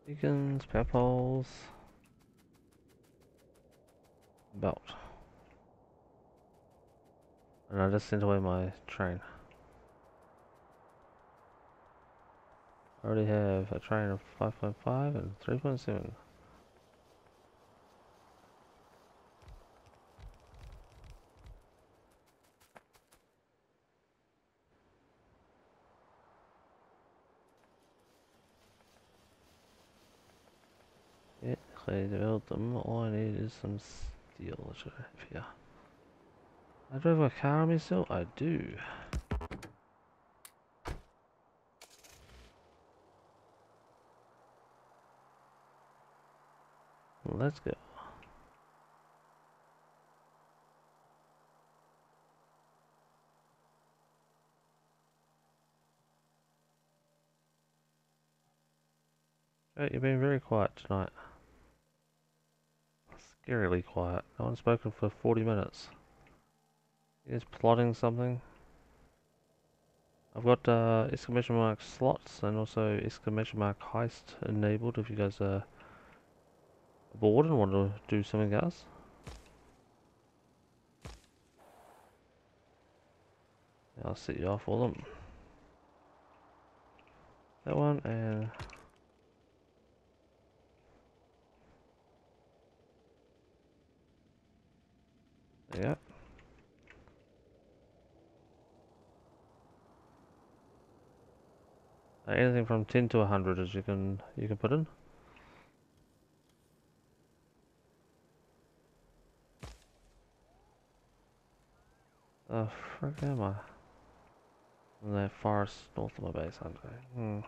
Beacons, power poles, belt. And I just sent away my train. I already have a train of 5.5 and 3.7. Yeah, I developed them. All I need is some steel, which I have here. I drive a car on me still? I do. Let's go. Right, you've been very quiet tonight. Scarily quiet. No one's spoken for 40 minutes. You guys plotting something? I've got exclamation mark slots and also exclamation mark heist enabled if you guys are bored and want to do something else. I'll set you off all of them. That one and yeah. Anything from 10 to 100 as you can put in. Frick am I? In that forest north of my base, aren't I?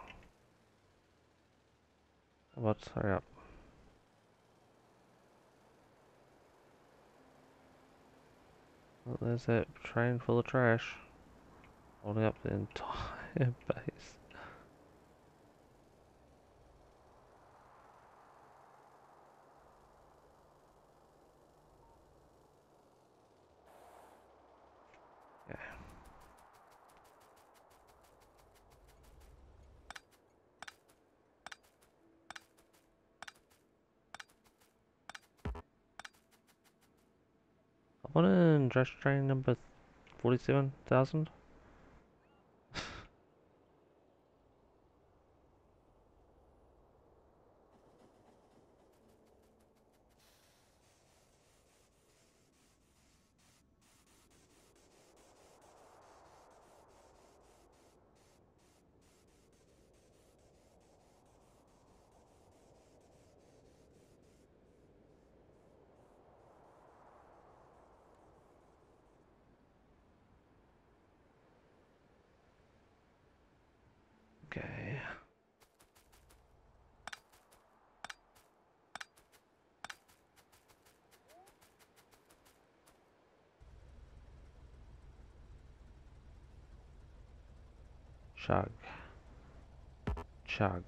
How about hurry up? Well, there's that train full of trash, holding up the entire base. Okay. I want in dress train number 47,000. Okay. Chug. Chug.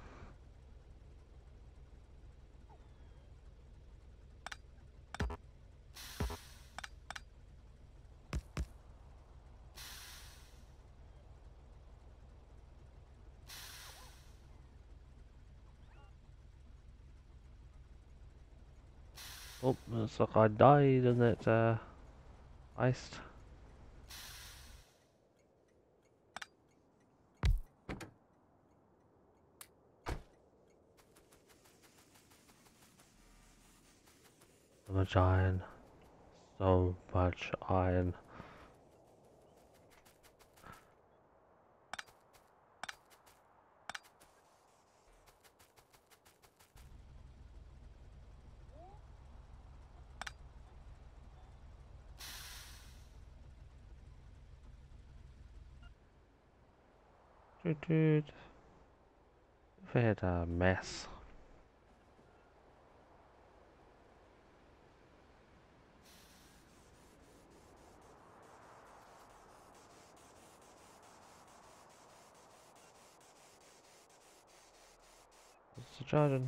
Oh, looks like I died in that heist. So much iron. So much iron. Dude. We've had a mess. What's the charging?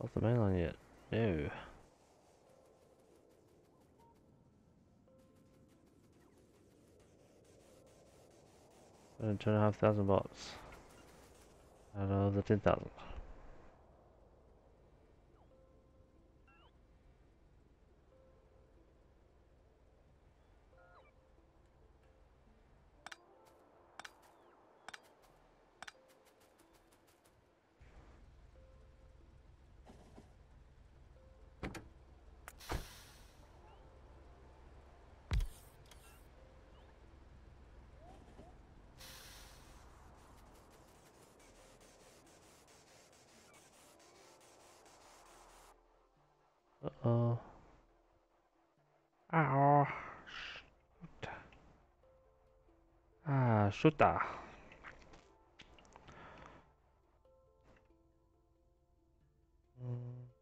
off the main line yet. No. And 2,500 bots out of the 10,000. Uh-oh. Ow. Shoot. Ah, shoota. Mm.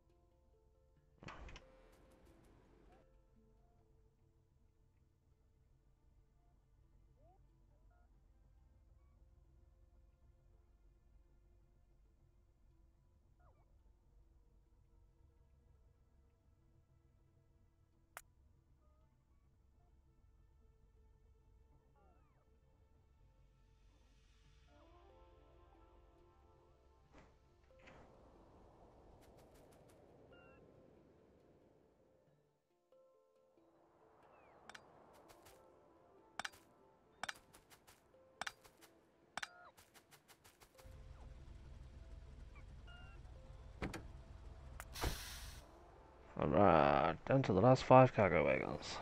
Alright, down to the last 5 cargo wagons.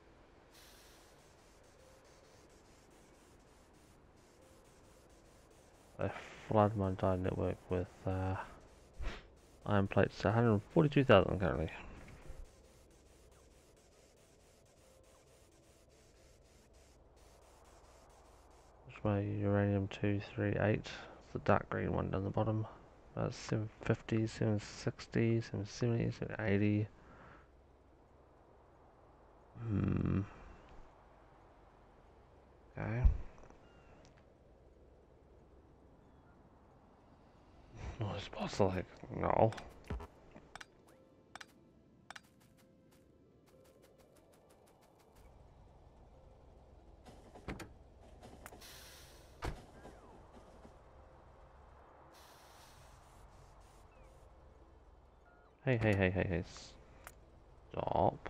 I flood my entire network with iron plates. 142,000 currently. Which my uranium 238. It's the dark green one down the bottom. About 750, 760, 770, 780. Hmm. Okay. Oh, this boss like no. Hey, hey, hey, hey, hey. Stop.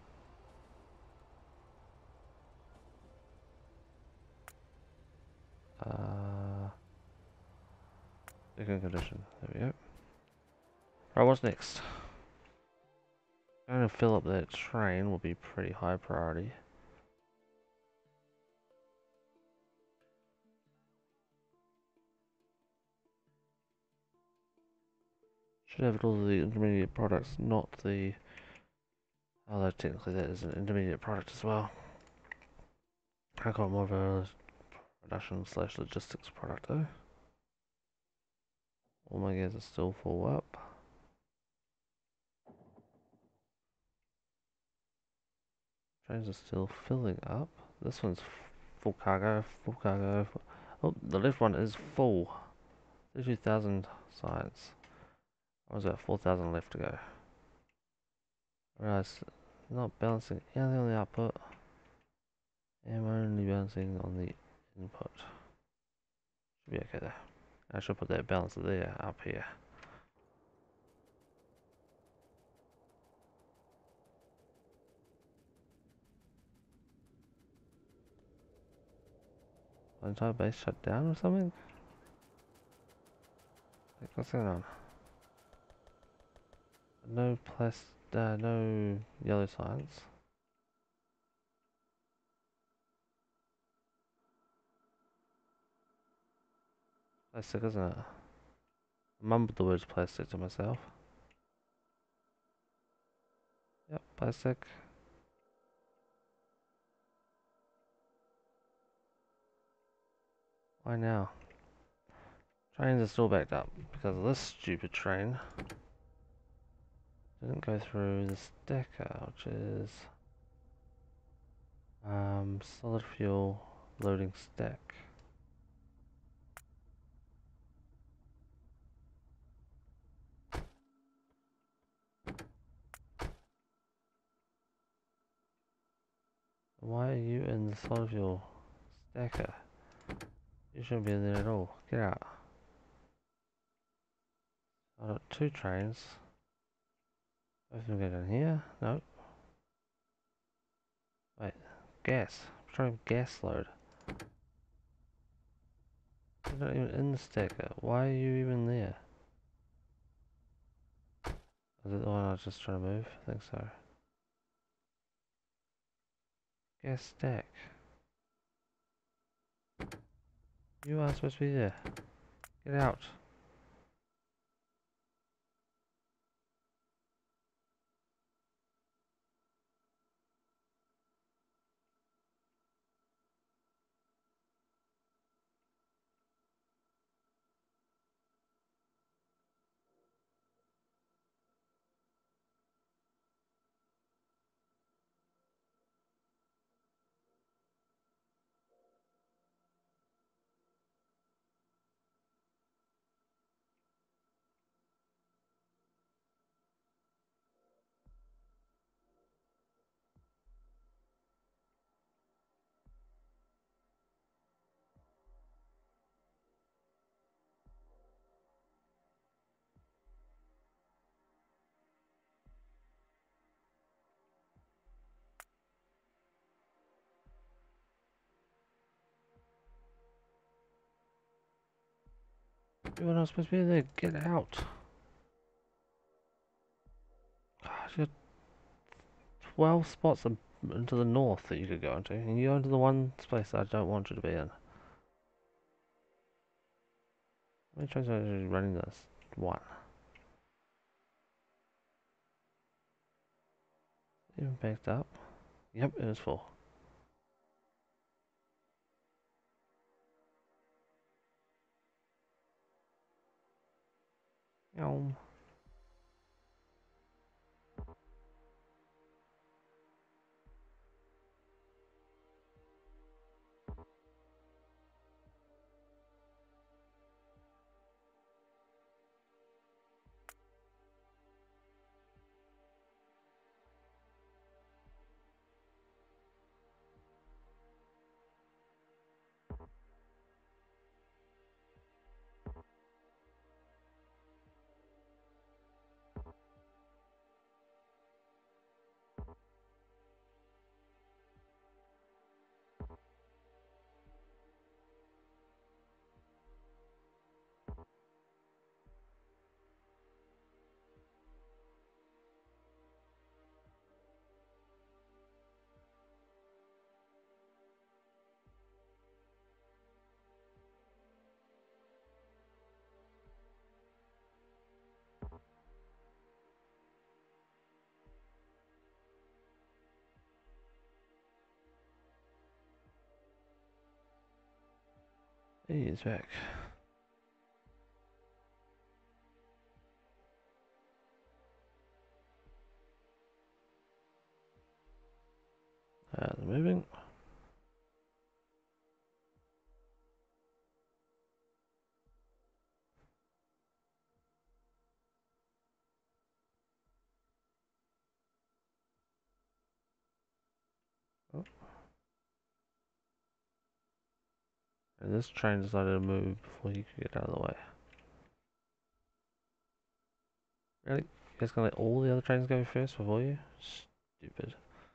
Second condition. There we go. Right, what's next? Going to fill up that train will be pretty high priority. Should have all the intermediate products, not the... Although technically that is an intermediate product as well. I got more of a production slash logistics product though. All my gears are still full up. Trains are still filling up. This one's full cargo, full cargo. Oh, the left one is full. 32,000 science. I was at 4,000 left to go. Right, not balancing anything on the output. I'm only balancing on the input. Should be okay there. I should put that balancer there, up here. The entire base shut down or something? Like, what's going on? No yellow signs. Plastic, isn't it? I mumbled the words plastic to myself. Yep, plastic. Why now? Trains are still backed up because of this stupid train. Didn't go through the stacker, which is solid fuel loading stack. Why are you in the side of your stacker? You shouldn't be in there at all. Get out. I've got 2 trains. Both of them go down here. No. Wait. Gas. I'm trying to gas load. You're not even in the stacker. Why are you even there? Is it the one I was just trying to move? I think so. Gas stack. You are supposed to be there. Get out. You are not supposed to be there. Get out. You got 12 spots into the north that you could go into, and you go into the one place I don't want you to be in. How many trains are actually running this? 1. Even backed up? Yep, it was full. Yum. He is back. They're moving. Oh. And this train decided to move before he could get out of the way. Really? You guys gonna let all the other trains go first before you? Stupid.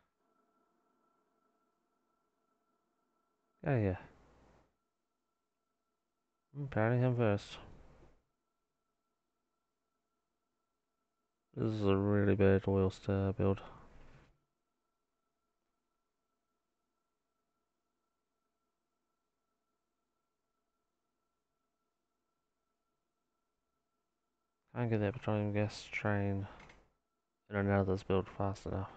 Get out of here. I'm powering him first. This is a really bad oil star build. Can't get that petroleum gas train in and out of this build fast enough.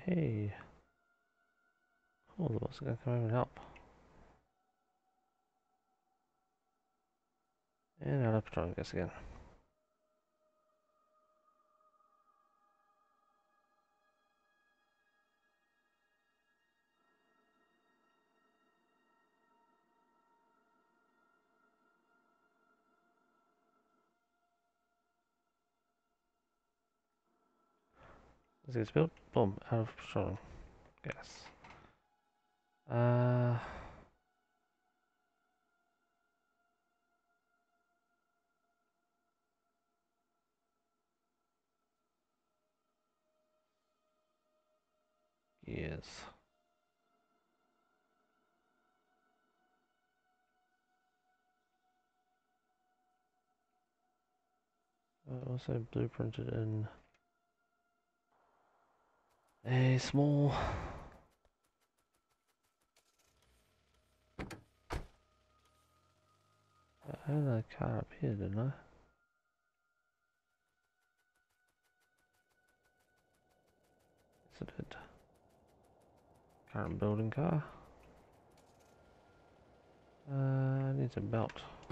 Hey. Cool, the boss is gonna come over and help. And out of patrol, I guess again. As it gets built, boom, out of patrol. Yes. Yes. Also blueprinted in a small. I had a car up here, didn't I? Yes, I did. Current building car. Needs a belt.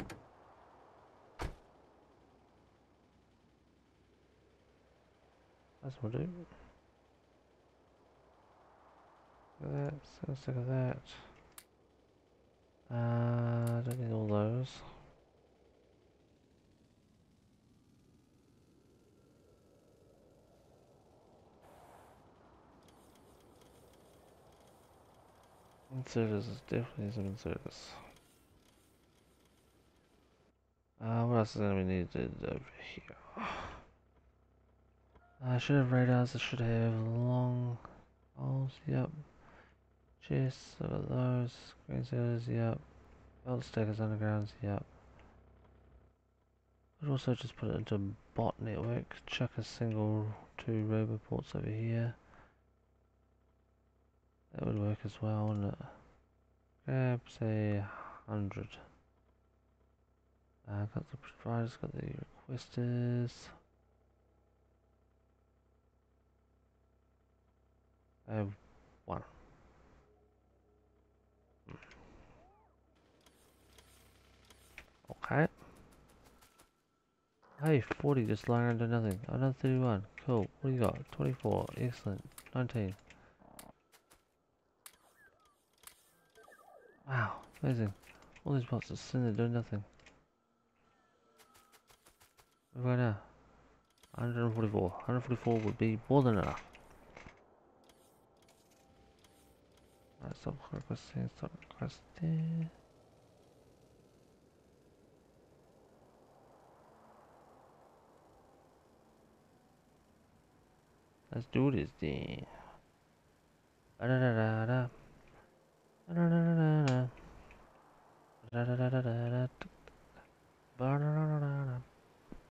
That's what I do. Look at that. Let's look at that. Don't need all those. Inserters, definitely some inserters. What else is going to be needed over here? I should have radars, I should have long poles, yep. Chests, I've got those. Green sailors, yep. Belt stackers, undergrounds, yep. I'd also just put it into bot network, chuck a single 2 roboports over here. That would work as well, wouldn't it? Grab, say, 100. Got the providers, got the requesters. I have 1. Okay. Hey, 40 just lying under nothing. Another 31. Cool. What do you got? 24. Excellent. 19. Wow. Amazing. All these bots are sitting there doing nothing. Right now. 144. 144 would be more than enough. Alright, stop requesting. Stop requesting. Let's do this thing. Da da da da.